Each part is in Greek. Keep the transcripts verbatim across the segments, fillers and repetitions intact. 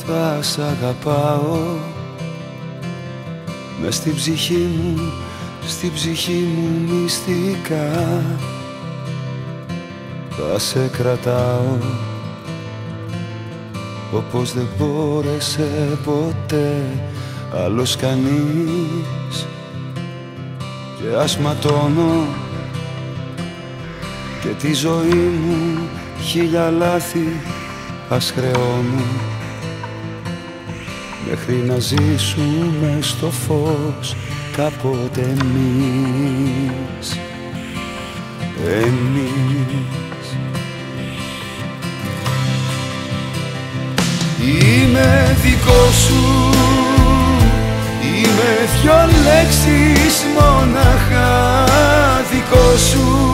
Θα σ' αγαπάω μες στην ψυχή μου, στην ψυχή μου μυστικά. Θα σε κρατάω όπως δεν μπόρεσε ποτέ άλλος κανείς. Και ας ματώνω και τη ζωή μου χίλια λάθη ας χρεώνω, μέχρι να ζήσουμε στο φως κάποτε εμείς. Εμείς. Είμαι δικό σου, είμαι δυο λέξεις μοναχά δικό σου.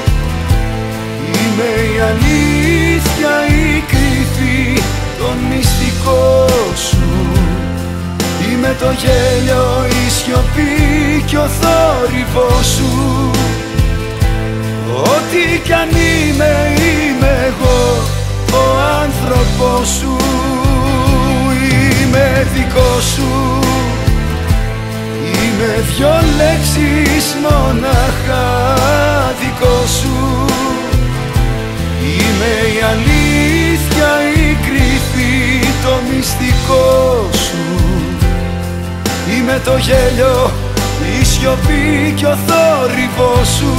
Είμαι η αλήθεια, η κρυφή, το μυστικό σου. Είμαι το γέλιο, η σιωπή κι ο θόρυβος σου. Ό,τι κι αν είμαι, είμαι εγώ, ο άνθρωπος σου. Είμαι δικό σου, είμαι δυο λέξεις μοναχά δικό σου. Είμαι η αλήθεια, η κρυφή, το μυστικό σου. Είμαι το γέλιο, η σιωπή κι ο θόρυβος σου.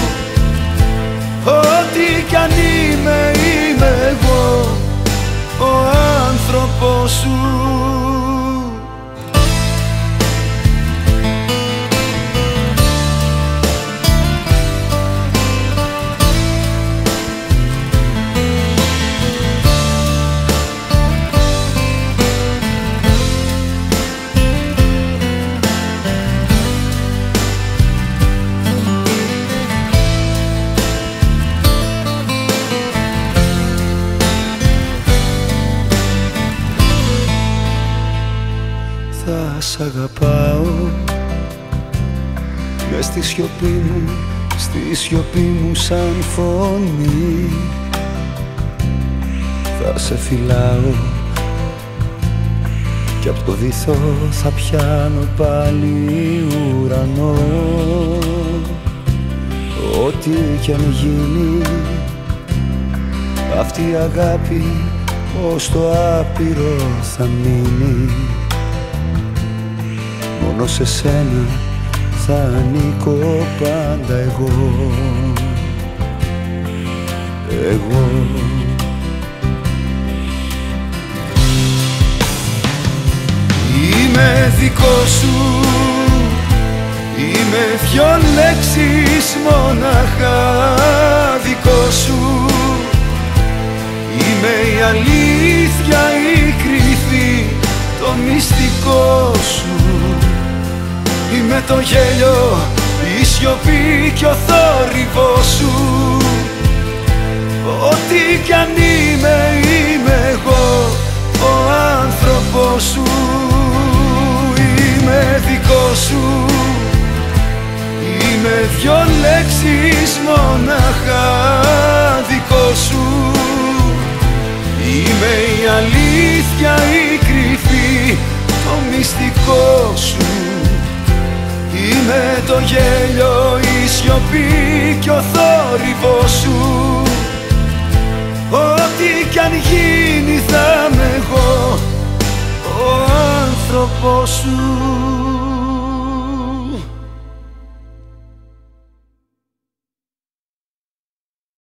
Ό,τι κι αν είμαι, είμαι εγώ, ο άνθρωπος σου. Θα σ' αγαπάω μες στη σιωπή μου, στη σιωπή μου σαν φωνή. Θα σε φυλάω κι απ' το βυθό θα πιάνω πάλι ουρανό. Ό,τι κι αν γίνει αυτή η αγάπη ως το άπειρο θα μείνει. Μόνο σε σένα θα ανήκω πάντα εγώ. Εγώ. Είμαι δικό σου, είμαι δυο λέξεις μοναχά δικό σου. Είμαι η αλήθεια, η κρυφή, το μυστικό σου. Είμαι το γέλιο, η σιωπή κι ο θόρυβος σου. Ό,τι κι αν είμαι, είμαι εγώ, ο άνθρωπος σου. Είμαι δικό σου, είμαι δυο λέξεις μοναχά δικό σου. Είμαι η αλήθεια, η κρυφή, το μυστικό σου. Είμαι το γέλιο, η σιωπή κι ο θόρυβος σου. Ό,τι κι αν γίνει θα είμαι εγώ, ο άνθρωπος σου.